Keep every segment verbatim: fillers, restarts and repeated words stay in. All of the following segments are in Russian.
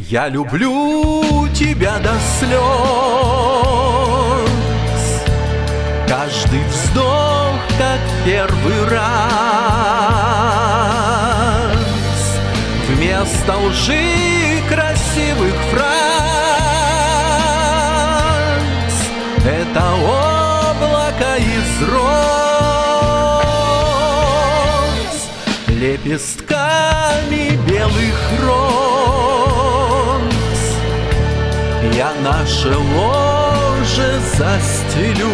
Я люблю тебя до слез. Каждый вздох, как первый раз. Вместо лжи красивых фраз это облако из роз, лепестками белых роз я наше ложе застелю.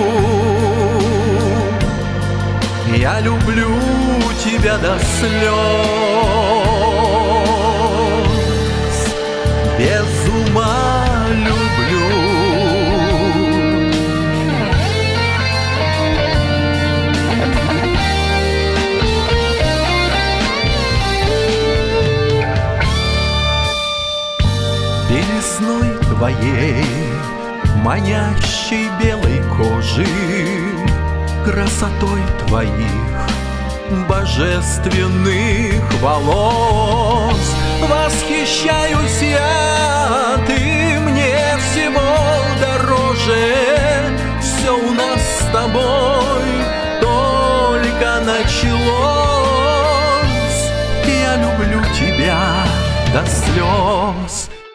Я люблю тебя до слез, без ума люблю. Белизной твоей, манящей белой кожи, красотой твоих божественных волос восхищаюсь я, ты мне всего дороже. Все у нас с тобой только началось. Я люблю тебя до слез.